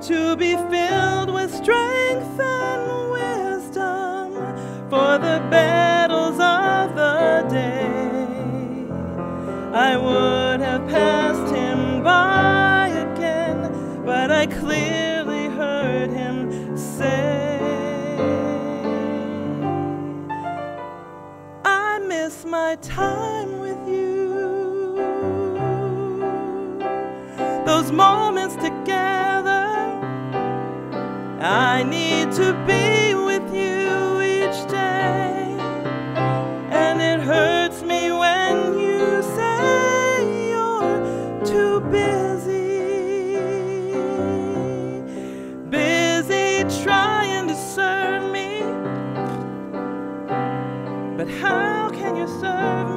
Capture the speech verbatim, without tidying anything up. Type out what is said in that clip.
to be filled with strength and wisdom for the battles of the day. I would have passed him by again, but I clearly heard him say, I miss my time with you. Those moments together, I need to be with you each day. And it hurts me when you say you're too busy, busy trying to serve me. But how can you serve me